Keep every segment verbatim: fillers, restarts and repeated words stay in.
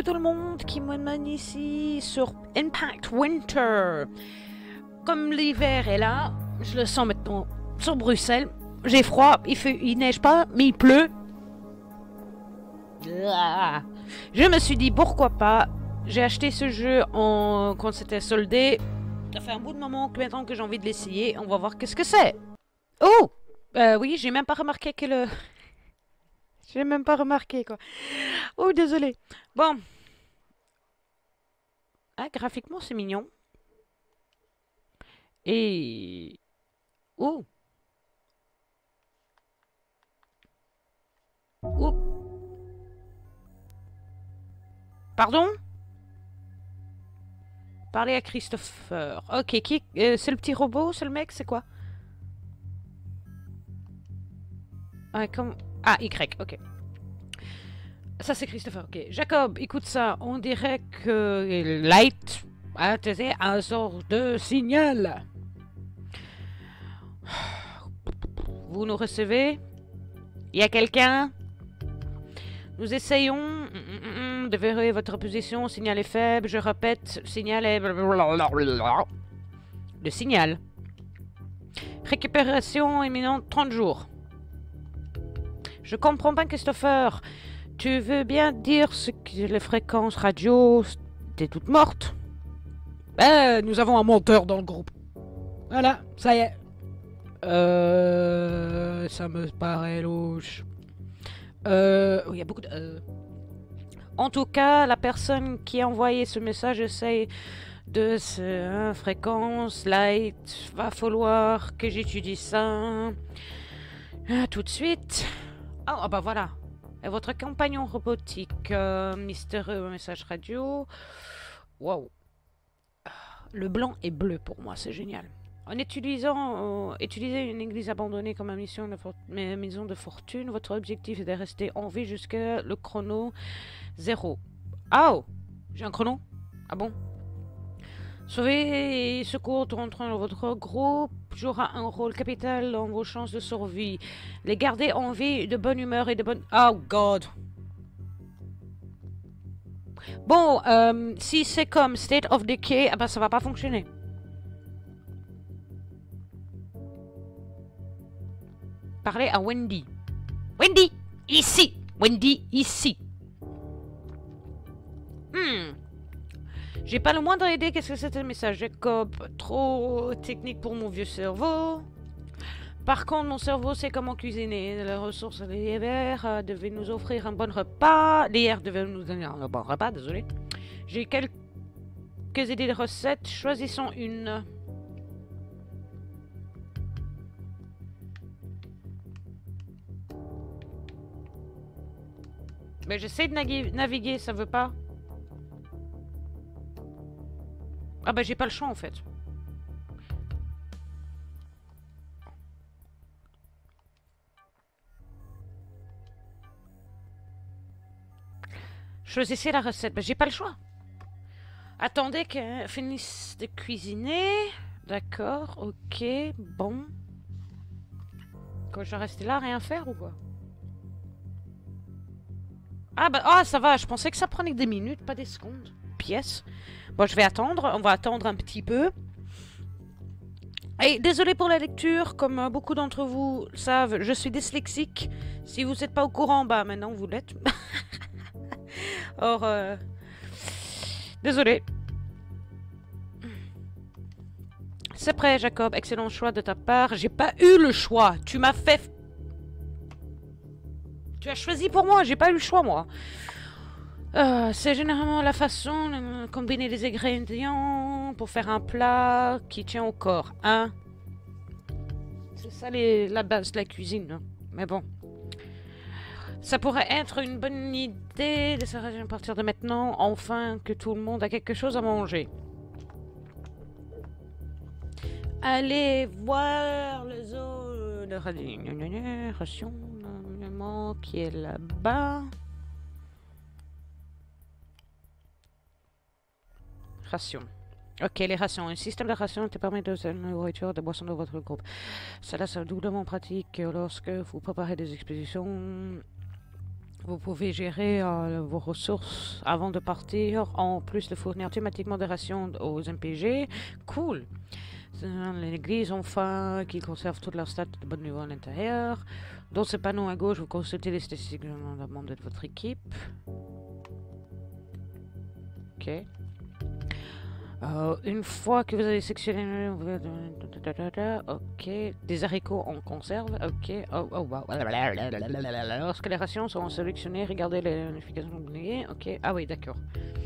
tout le monde qui me mène ici sur Impact Winter. Comme l'hiver est là, je le sens maintenant sur Bruxelles. J'ai froid, il, fait, il neige pas, mais il pleut. Je me suis dit pourquoi pas. J'ai acheté ce jeu en... quand c'était soldé. Ça fait un bout de moment que maintenant que j'ai envie de l'essayer. On va voir qu'est-ce que c'est. Oh euh, oui, j'ai même pas remarqué que le... j'ai même pas remarqué quoi. Oh, désolé. Bon. Ah, graphiquement, c'est mignon. Et... Oh. Oh. Pardon? Parler à Christopher. Ok, qui... Euh, c'est le petit robot? C'est le mec? C'est quoi? Ah, comme... Ah, Y, ok. Ça, c'est Christopher, ok. Jacob, écoute ça. On dirait que Light a été un sort de signal. Vous nous recevez? Il y a quelqu'un? Nous essayons de vérifier votre position. Signal est faible. Je répète, signal est... Le signal. Récupération imminente, trente jours. Je comprends pas, Christopher. Tu veux bien dire ce que les fréquences radio... T'es toute morte? Ben, nous avons un monteur dans le groupe. Voilà, ça y est. Euh... Ça me paraît louche. Euh... Il y a beaucoup de... Euh... En tout cas, la personne qui a envoyé ce message essaye de ce... Hein, fréquence, light... Va falloir que j'étudie ça... Ah, tout de suite. Oh, ah bah voilà. Et votre compagnon robotique, euh, mystérieux message radio. Waouh. Le blanc est bleu pour moi, c'est génial. En utilisant euh, utiliser une église abandonnée comme mission de maison de fortune, votre objectif est de rester en vie jusqu'à le chrono zéro. Ah oh, j'ai un chrono? Ah bon? Sauver et secours rentrant dans votre groupe jouera un rôle capital dans vos chances de survie. Les garder en vie, de bonne humeur et de bonne... Oh God. Bon, euh, si c'est comme State of Decay, ah ben ça va pas fonctionner. Parlez à Wendy. Wendy, ici. Wendy, ici. Hmm. J'ai pas le moindre idée qu'est-ce que c'était le message. Jacob, trop technique pour mon vieux cerveau. Par contre, mon cerveau sait comment cuisiner. Les ressources de l'hiver euh, devaient nous offrir un bon repas. L'hier devait nous donner un bon repas, désolé. J'ai quelques idées de recettes. Choisissons une. Mais j'essaie de naviguer, naviguer, ça veut pas. Ah bah j'ai pas le choix en fait. Choisissez la recette. Bah j'ai pas le choix. Attendez qu'elle finisse de cuisiner. D'accord, ok, bon. Quoi, je vais rester là, rien faire ou quoi? Ah bah ah, ça va, je pensais que ça prenait des minutes, pas des secondes. Pièce. Bon, je vais attendre. On va attendre un petit peu. Et désolé pour la lecture. Comme euh, beaucoup d'entre vous savent, je suis dyslexique. Si vous n'êtes pas au courant, bah maintenant vous l'êtes. Or, euh... désolé. C'est prêt, Jacob. Excellent choix de ta part. J'ai pas eu le choix. Tu m'as fait... Tu as choisi pour moi. J'ai pas eu le choix, moi. Euh, c'est généralement la façon de combiner les ingrédients pour faire un plat qui tient au corps, hein? C'est ça les, la base de la cuisine, hein? Mais bon. Ça pourrait être une bonne idée de s'arrêter à partir de maintenant, enfin que tout le monde a quelque chose à manger. Allez voir le zoo de ration qui est là-bas. Rations. Ok, les rations. Un système de rations te permet de donner la nourriture et de boissons de votre groupe. Cela sera doublement pratique lorsque vous préparez des expéditions. Vous pouvez gérer euh, vos ressources avant de partir, en plus de fournir thématiquement des rations aux M P G. Cool. L'église, enfin, qui conserve toute leur stats de bon niveau à l'intérieur. Dans ce panneau à gauche, vous consultez les statistiques des membres de votre équipe. Ok. Euh, une fois que vous avez sectionné... Ok. Des haricots en conserve. Ok. Oh, oh, wow. Lorsque les rations sont sélectionnées, regardez les notifications oubliées. Ok. Ah oui, d'accord.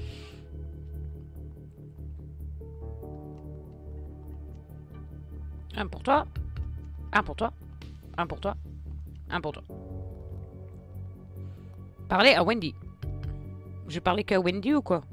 Un pour toi. Un pour toi. Un pour toi. Un pour toi. Parlez à Wendy. Je parlais qu'à Wendy ou quoi?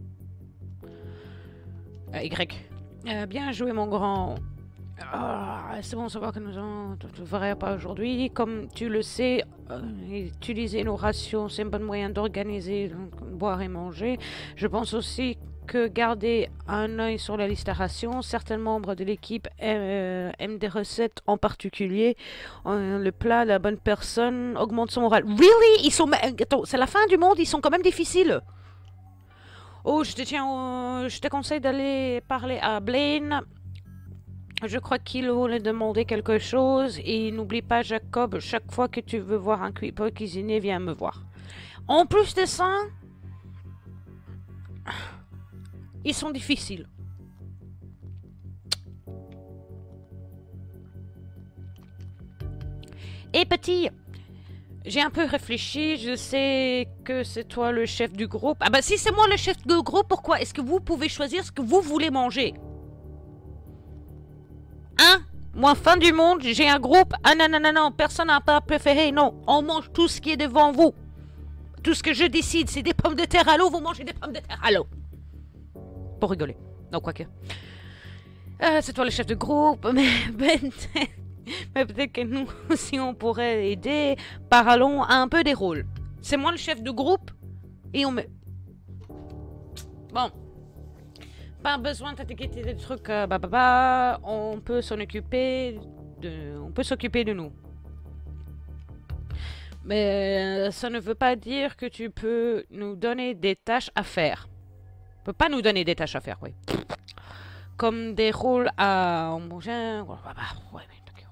Euh, y. Euh, bien joué, mon grand. Ah, c'est bon de savoir que nous en ferait pas aujourd'hui. Comme tu le sais, euh, utiliser nos rations, c'est un bon moyen d'organiser, boire et manger. Je pense aussi que garder un œil sur la liste à rations. Certains membres de l'équipe euh, aiment des recettes en particulier. Euh, le plat de la bonne personne augmente son moral. Really? Ils sont... Attends, c'est la fin du monde, ils sont quand même difficiles. Oh, je te tiens, au... je te conseille d'aller parler à Blaine. Je crois qu'il voulait demander quelque chose. Et n'oublie pas, Jacob, chaque fois que tu veux voir un creeper cuisiner, viens me voir. En plus de ça, ils sont difficiles. Et petit, j'ai un peu réfléchi, je sais que c'est toi le chef du groupe. Ah bah si c'est moi le chef du groupe, pourquoi est-ce que vous pouvez choisir ce que vous voulez manger? Hein? Moi, fin du monde, j'ai un groupe. Ah non, non, non, non, personne n'a pas préféré. Non, on mange tout ce qui est devant vous. Tout ce que je décide, c'est des pommes de terre à l'eau, vous mangez des pommes de terre à l'eau. Pour rigoler. Non, quoique. Euh, c'est toi le chef de groupe, mais... Mais peut-être que nous aussi on pourrait aider. Parlons un peu des rôles. C'est moi le chef de groupe et on met... Bon. Pas besoin de t'inquiéter des trucs. Euh, bah, bah, bah. On peut s'en occuper. De... On peut s'occuper de nous. Mais ça ne veut pas dire que tu peux nous donner des tâches à faire. Tu peux pas nous donner des tâches à faire, oui. Comme des rôles à... Ouais, ouais.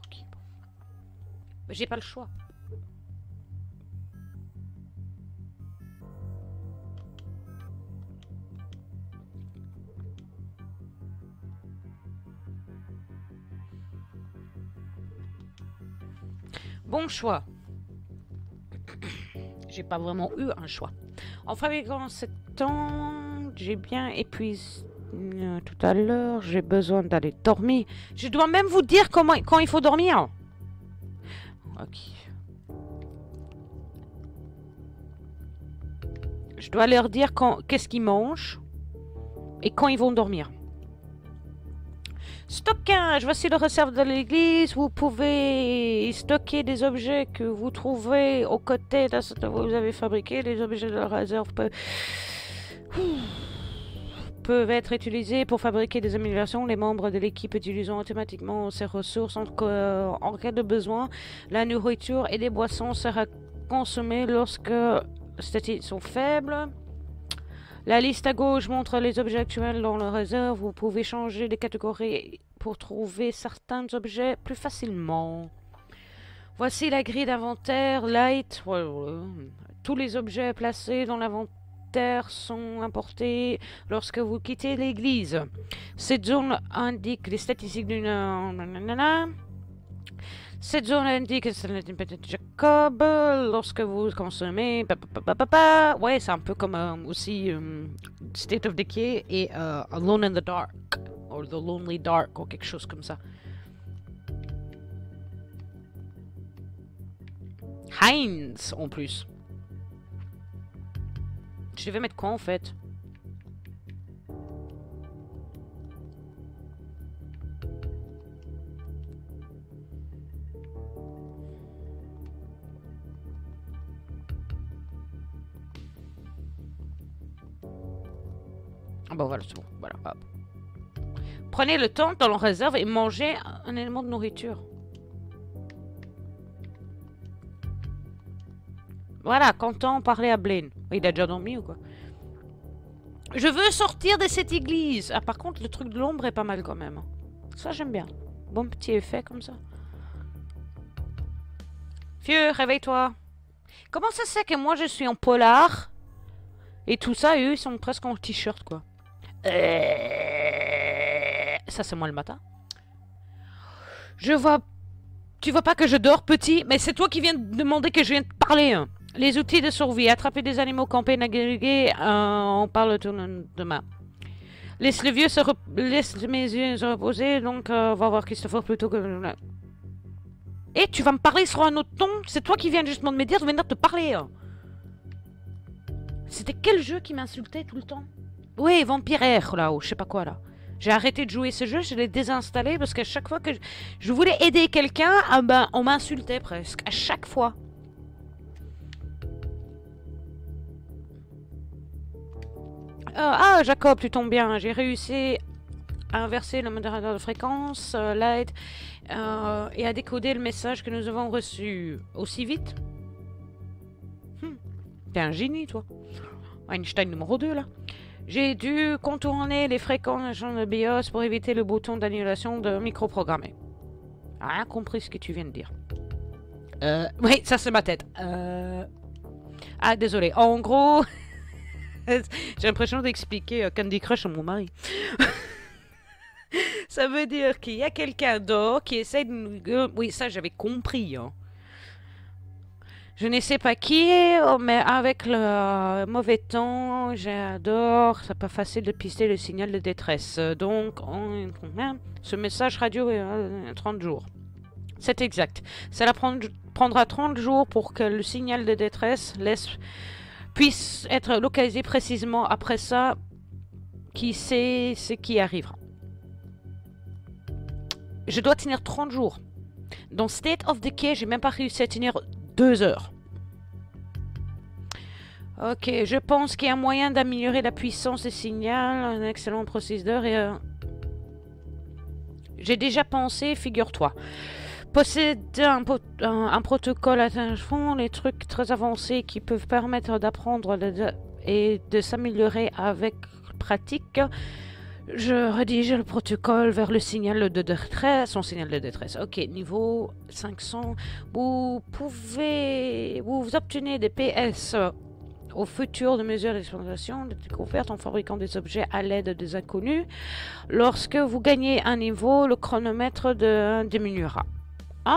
J'ai pas le choix. Bon choix. J'ai pas vraiment eu un choix. En fabriquant cette tente, j'ai bien épuisé euh, tout à l'heure. J'ai besoin d'aller dormir. Je dois même vous dire comment, quand il faut dormir. Ok. Je dois leur dire qu'est-ce qu'ils mangent et quand ils vont dormir. Stockage. Voici le réserve de l'église. Vous pouvez stocker des objets que vous trouvez aux côtés de ce que vous avez fabriqué. Les objets de la réserve peuvent... peuvent être utilisés pour fabriquer des améliorations. Les membres de l'équipe utilisent automatiquement ces ressources en, euh, en cas de besoin. La nourriture et les boissons sera consommée lorsque les statistiques sont faibles. La liste à gauche montre les objets actuels dans la réserve. Vous pouvez changer les catégories pour trouver certains objets plus facilement. Voici la grille d'inventaire light. Tous les objets placés dans l'inventaire sont importés lorsque vous quittez l'église. Cette zone indique les statistiques d'une... Cette zone indique que c'est peut-être Jacob. Lorsque vous consommez... Ouais, c'est un peu comme euh, aussi euh, State of Decay et euh, Alone in the Dark. Ou The Lonely Dark, ou quelque chose comme ça. Heinz, en plus. Je vais mettre quoi, en fait? Ah bon, voilà, c'est bon. Voilà, hop. Prenez le temps dans la réserve et mangez un élément de nourriture. Voilà, content parler à Blaine. Il a déjà dormi ou quoi? Je veux sortir de cette église. Ah, par contre, le truc de l'ombre est pas mal quand même. Ça, j'aime bien. Bon petit effet comme ça. Vieux, réveille-toi. Comment ça se fait que moi, je suis en polar et tout ça, et eux, ils sont presque en t-shirt, quoi. Euh... Ça, c'est moi le matin. Je vois... Tu vois pas que je dors, petit? Mais c'est toi qui viens de demander que je vienne te parler. Hein. Les outils de survie. Attraper des animaux, camper, naviguer. Euh, on parle tout demain. Laisse le vieux se... Rep... Laisse mes yeux se reposer. Donc, euh, on va voir Christopher plutôt que... Et tu vas me parler sur un autre ton? C'est toi qui viens justement de me dire de venir te parler. Hein. C'était quel jeu qui m'insultait tout le temps? Oui, Vampire, là-haut. Je sais pas quoi, là. J'ai arrêté de jouer ce jeu, je l'ai désinstallé parce qu'à chaque fois que je, je voulais aider quelqu'un, ah ben, on m'insultait presque. À chaque fois. Euh, ah, Jacob, tu tombes bien. J'ai réussi à inverser le modérateur de fréquence, euh, light, euh, et à décoder le message que nous avons reçu. Aussi vite? hmm. T'es un génie, toi. Einstein numéro deux, là. J'ai dû contourner les fréquences de BIOS pour éviter le bouton d'annulation de microprogrammé. Rien compris ce que tu viens de dire. Euh, oui, ça c'est ma tête. Euh... Ah, désolé. En gros, j'ai l'impression d'expliquer Candy Crush à mon mari. Ça veut dire qu'il y a quelqu'un d'autre qui essaie de nous... Oui, ça j'avais compris. Hein. Je ne sais pas qui, mais avec le mauvais temps, j'adore, c'est pas facile de pister le signal de détresse. Donc, on, ce message radio est euh, trente jours. C'est exact. Cela prendra trente jours pour que le signal de détresse laisse, puisse être localisé précisément. Après ça, qui sait ce qui arrivera. Je dois tenir trente jours. Dans State of Decay, j'ai même pas réussi à tenir deux heures. Ok, je pense qu'il y a moyen d'améliorer la puissance des signaux. Un excellent procédeur et... Euh... J'ai déjà pensé, figure-toi. Posséder un, un, un protocole à fond, les trucs très avancés qui peuvent permettre d'apprendre et de s'améliorer avec pratique. Je rédige le protocole vers le signal de détresse, son signal de détresse. Ok, niveau cinq cents. Vous pouvez... Vous obtenez des P S au futur de mesures d'exploitation, de découverte en fabriquant des objets à l'aide des inconnus. Lorsque vous gagnez un niveau, le chronomètre de, diminuera. Ah!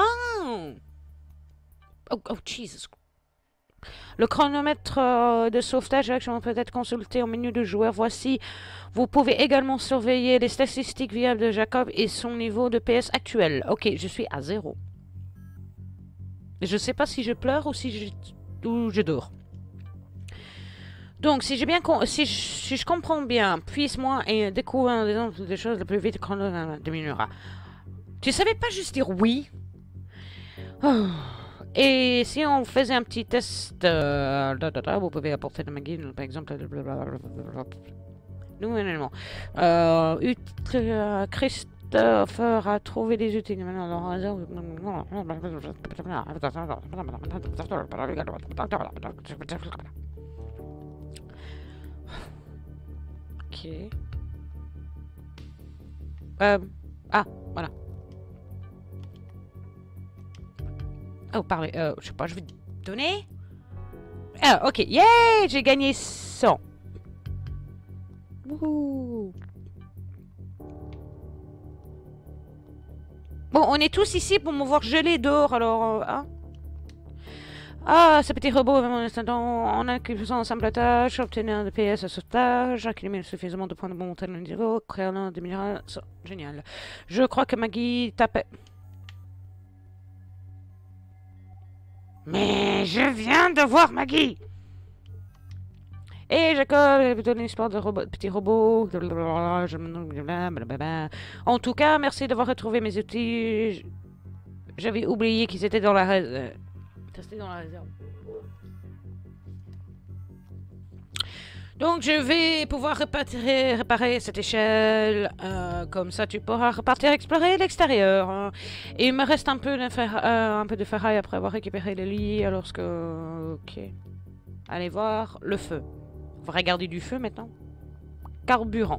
Oh, oh Jesus. Le chronomètre euh, de sauvetage peut être consulté au menu de joueur. Voici. Vous pouvez également surveiller les statistiques viables de Jacob et son niveau de P S actuel. Ok, je suis à zéro. Je sais pas si je pleure ou si je, ou je dors. Donc, si j'ai bien si je, si je comprends bien, puisse-moi et découvrir des, des choses le plus vite, le chronomètre diminuera. Tu savais pas juste dire oui? Oh. Et si on faisait un petit test, euh, da, da, da, vous pouvez apporter de ma guide, par exemple, nous, non, euh, euh, Christopher a trouvé des outils. Ok. Euh, ah, voilà. Oh, parlez. Euh, je sais pas, je vais te donner. Ah, ok. Yeah! J'ai gagné cent. Wouhou. Bon, on est tous ici pour me voir geler dehors, alors... Euh, hein? Ah, ce petit robot, en accusant un simple tâche, obtenir un P S à sauvetage, accumuler suffisamment de points de monter le niveau, créer un de mineral. Génial. Je crois que Maggie tapait... Mais je viens de voir Maggie. Et Jacob, j'ai donné une histoire de robot, petit robot. En tout cas, merci d'avoir retrouvé mes outils. J'avais oublié qu'ils étaient dans la réserve. Dans la réserve. Donc je vais pouvoir réparer, réparer cette échelle, euh, comme ça tu pourras repartir explorer l'extérieur. Hein. Et il me reste un peu de, fer, euh, un peu de ferraille après avoir récupéré le lit, alors que... Ok. Allez voir le feu. On va regarder du feu maintenant. Carburant.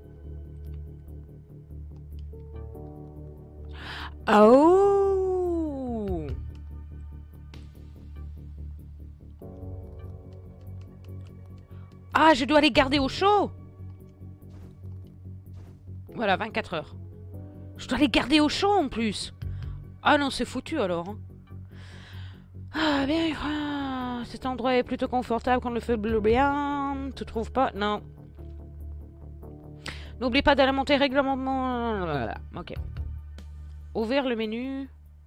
Oh! Ah, je dois les garder au chaud. Voilà, vingt-quatre heures. Je dois les garder au chaud en plus. Ah non, c'est foutu alors. Hein. Ah, bien. Ah, cet endroit est plutôt confortable quand le feu brûle bien. Tu trouves pas? Non. N'oublie pas d'alimenter régulièrement. Voilà, ok. Ouvrir le menu.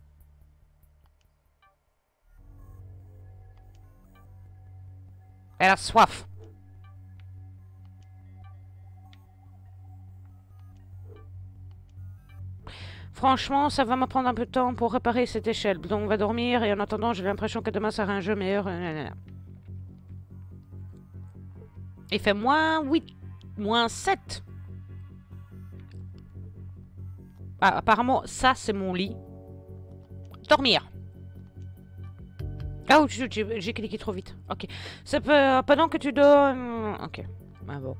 Elle a soif. Franchement, ça va me prendre un peu de temps pour réparer cette échelle. Donc on va dormir et en attendant, j'ai l'impression que demain sera un jeu meilleur. Il fait moins huit, moins sept. Ah, apparemment, ça c'est mon lit. Dormir. Ah, oh, j'ai cliqué trop vite. Ok. Ça peut, pendant que tu dors... Ok. Ah bon.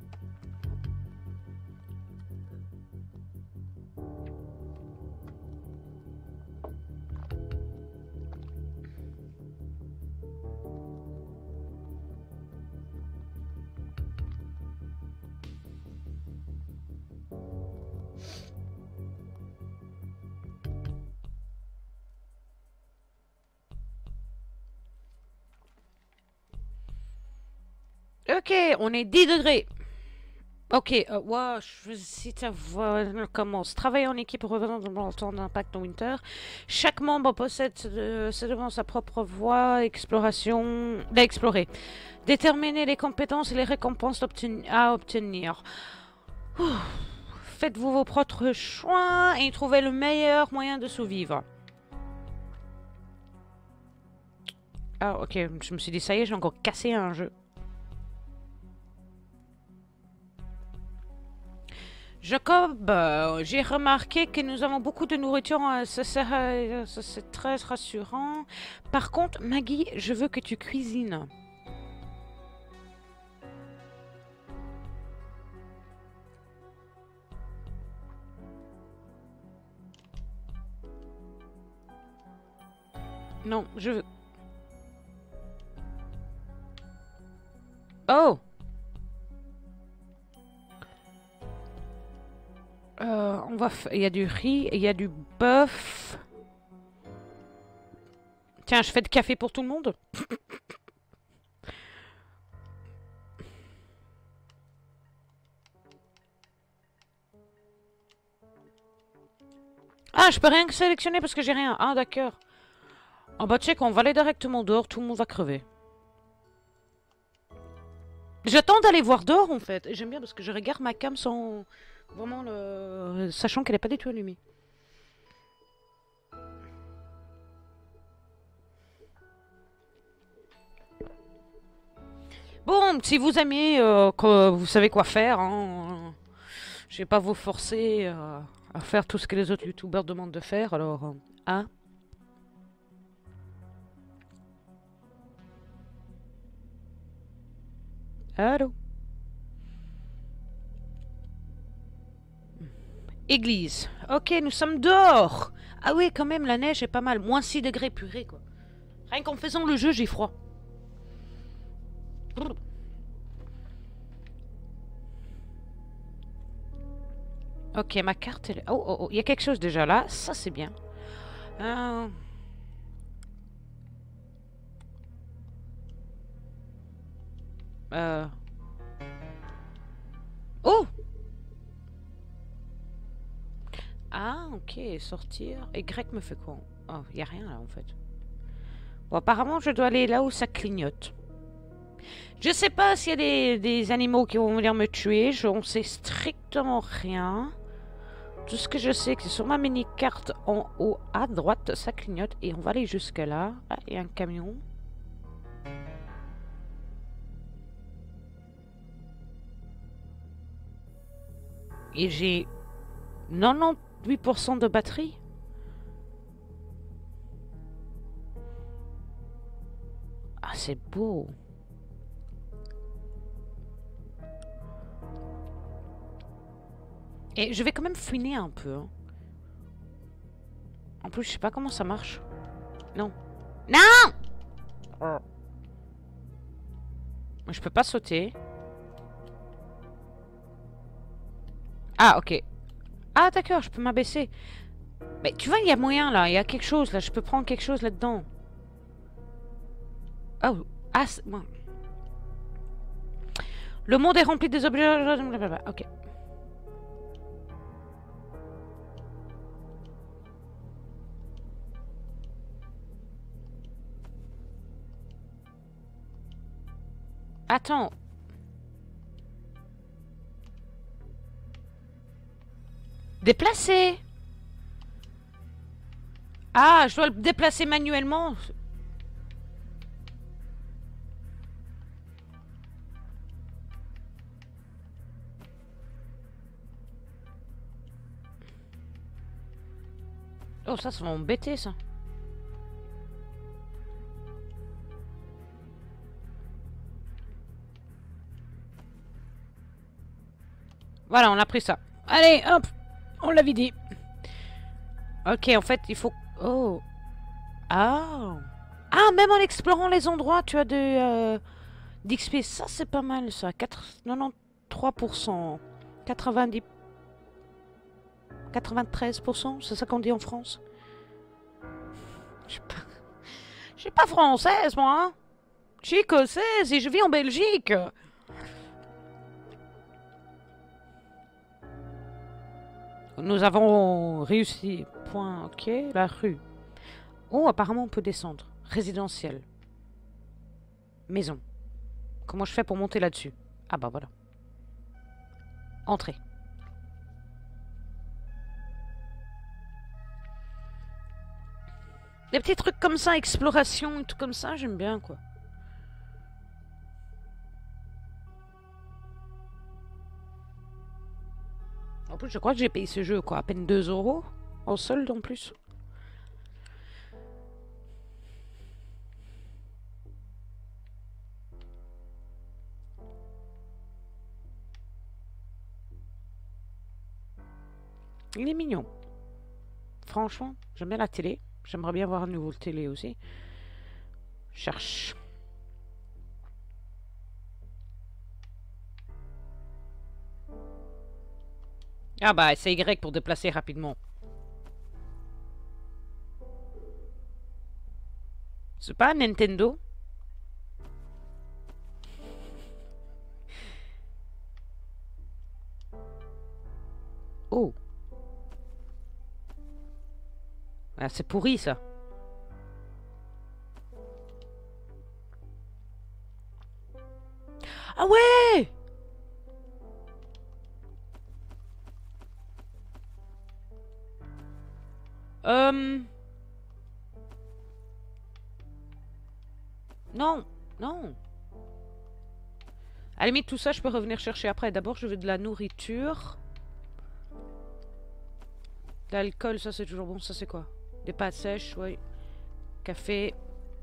Ok, on est dix degrés. Ok, euh, ouais, je si ta voix commence. Travailler en équipe revenant dans le temps d'impact en Winter. Chaque membre possède euh, c'est devant sa propre voie exploration d'explorer. Déterminer les compétences et les récompenses à obtenir. Faites-vous vos propres choix et trouvez le meilleur moyen de survivre. Ah, ok, je me suis dit, ça y est, j'ai encore cassé un jeu. Jacob, euh, j'ai remarqué que nous avons beaucoup de nourriture, euh, ça, euh, c'est très rassurant. Par contre, Maggie, je veux que tu cuisines. Non, je veux... Oh! Euh, on va il y a du riz, il y a du bœuf. Tiens, je fais de café pour tout le monde. Ah, je peux rien que sélectionner parce que j'ai rien. Ah, d'accord. Ah bah check, on va aller directement dehors, tout le monde va crever. J'attends d'aller voir dehors en fait. J'aime bien parce que je regarde ma cam sans... Vraiment le... Sachant qu'elle n'est pas du tout allumée. Bon, si vous aimez, euh, que vous savez quoi faire, hein, je vais pas vous forcer euh, à faire tout ce que les autres youtubeurs demandent de faire, alors... Euh, hein? Allô? Église. Ok, nous sommes dehors. Ah oui, quand même, la neige est pas mal. Moins six degrés purée, quoi. Rien qu'en faisant le jeu, j'ai froid. Ok, ma carte, elle... Oh, oh, oh, il y a quelque chose déjà là. Ça, c'est bien. Euh... Euh... Oh! Ah, ok, sortir. Et grec me fait quoi? Oh, il n'y a rien là en fait. Bon, apparemment, je dois aller là où ça clignote. Je sais pas s'il y a des, des animaux qui vont venir me tuer. Je ne sais strictement rien. Tout ce que je sais, c'est que sur ma mini-carte en haut à droite, ça clignote. Et on va aller jusque là. Ah, il y a un camion. Et j'ai quatre-vingt-dix-huit pour cent de batterie. Ah, c'est beau. Et je vais quand même fouiner un peu. Hein. En plus, je sais pas comment ça marche. Non. Non! Je peux pas sauter. Ah, ok. Ah, d'accord, je peux m'abaisser. Mais tu vois, il y a moyen, là. Il y a quelque chose, là. Je peux prendre quelque chose là-dedans. Oh. Ah, bon. Le monde est rempli des objets... Ok. Attends. Déplacer. Ah, je dois le déplacer manuellement. Oh, ça, ça va m'embêter, ça. Voilà, on a pris ça. Allez, hop. On l'a vidé. Ok, en fait, il faut... Oh. Ah. Ah, même en explorant les endroits, tu as de... Euh, d'X P. Ça, c'est pas mal, ça. quatre-vingt-treize pour cent. quatre-vingt-dix... quatre-vingt-treize pour cent, c'est ça qu'on dit en France? Je suis pas... Je suis pas française, moi. Hein. Je suis écossaise et je vis en Belgique. Nous avons réussi. Point, ok. La rue. Oh, apparemment, on peut descendre. Résidentiel. Maison. Comment je fais pour monter là-dessus? Ah bah voilà. Entrée. Des petits trucs comme ça, exploration et tout comme ça, j'aime bien, quoi. En plus, je crois que j'ai payé ce jeu, quoi, à peine deux euros. En solde, en plus. Il est mignon. Franchement, j'aime bien la télé. J'aimerais bien voir une nouvelle télé aussi. Cherche. Ah bah, c'est Y pour déplacer rapidement. C'est pas un Nintendo? Oh. Ah, c'est pourri, ça. Ah ouais! Euh... Non, non. À la limite, tout ça, je peux revenir chercher après. D'abord, je veux de la nourriture. De l'alcool, ça, c'est toujours bon. Ça, c'est quoi? Des pâtes sèches, oui. Café.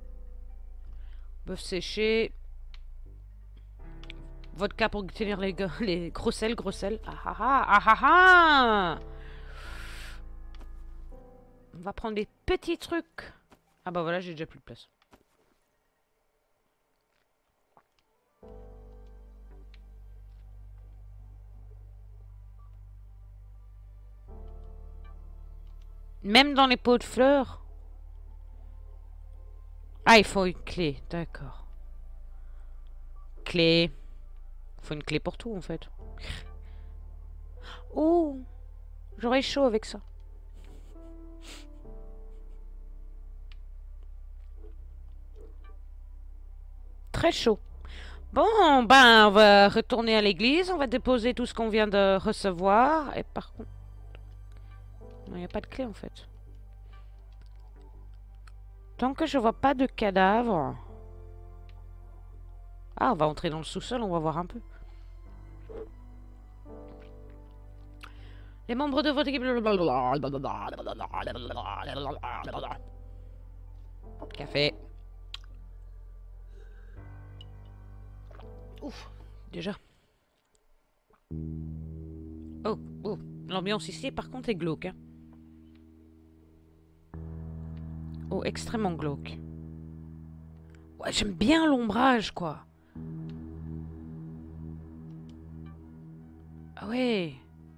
Bœuf séché. Vodka pour tenir les, les gros sels, gros sels. Ah ah ah, ah ah ah. On va prendre des petits trucs. Ah bah voilà, j'ai déjà plus de place. Même dans les pots de fleurs. Ah, il faut une clé, d'accord. Clé. Il faut une clé pour tout, en fait. Oh, j'aurais chaud avec ça. Très chaud. Bon, ben, on va retourner à l'église. On va déposer tout ce qu'on vient de recevoir. Et par contre... Non, il n'y a pas de clé, en fait. Tant que je vois pas de cadavre... Ah, on va entrer dans le sous-sol, on va voir un peu. Les membres de votre équipe... Café. Ouf, déjà. Oh, oh. L'ambiance ici, par contre, est glauque. Hein. Oh, extrêmement glauque. Ouais, j'aime bien l'ombrage, quoi. Ah ouais.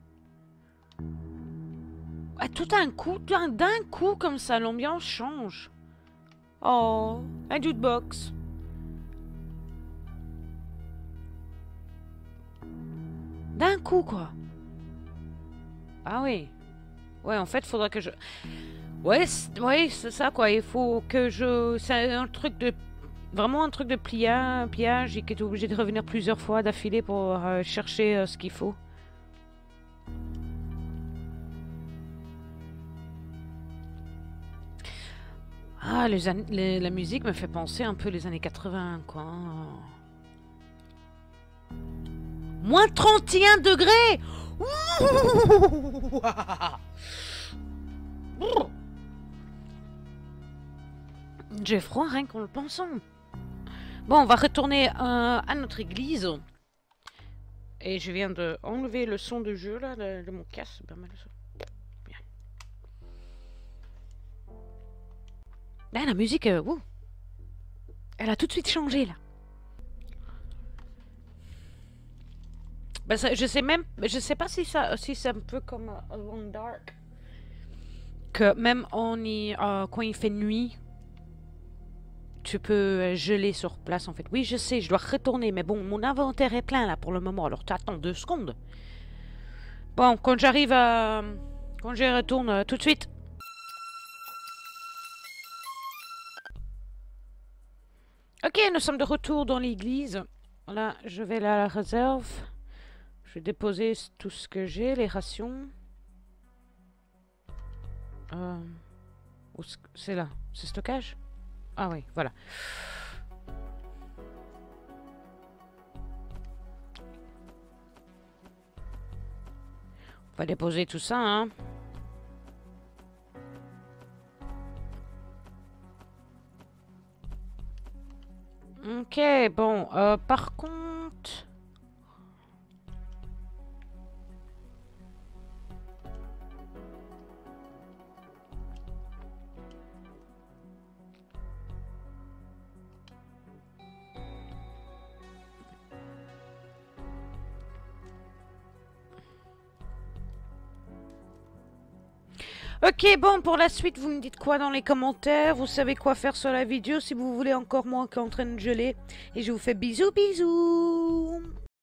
Ouais, tout d'un coup, d'un coup, comme ça, l'ambiance change. Oh, un jukebox. D'un coup, quoi. Ah oui. Ouais, en fait, faudra que je... Ouais, ouais, c'est ça, quoi. Il faut que je... C'est un truc de... Vraiment un truc de pliage, pliage et que tu es obligé de revenir plusieurs fois d'affilée pour euh, chercher euh, ce qu'il faut. Ah, les les, la musique me fait penser un peu les années quatre-vingts, quoi. Moins trente et un degrés. J'ai froid rien qu'en le pensant. Bon, on va retourner euh, à notre église. Et je viens de enlever le son de jeu là de, de mon casque. Pas mal ça. Bien. Là, la musique, euh, ouh. Elle a tout de suite changé là. Ben, ça, je sais même, je sais pas si ça, si c'est un peu comme uh, Alone Dark, que même on y, euh, quand il fait nuit, tu peux geler sur place en fait. Oui, je sais, je dois retourner, mais bon, mon inventaire est plein là pour le moment. Alors tu attends deux secondes. Bon, quand j'arrive à, quand j'y retourne euh, tout de suite. Ok, nous sommes de retour dans l'église. Là, je vais à la réserve. Je vais déposer tout ce que j'ai, les rations. Euh, c'est là, c'est stockage? Ah oui, voilà. On va déposer tout ça, hein. Ok, bon, euh, par contre... Ok, bon, pour la suite, vous me dites quoi dans les commentaires. Vous savez quoi faire sur la vidéo si vous voulez encore moins qu'en train de geler. Et je vous fais bisous, bisous.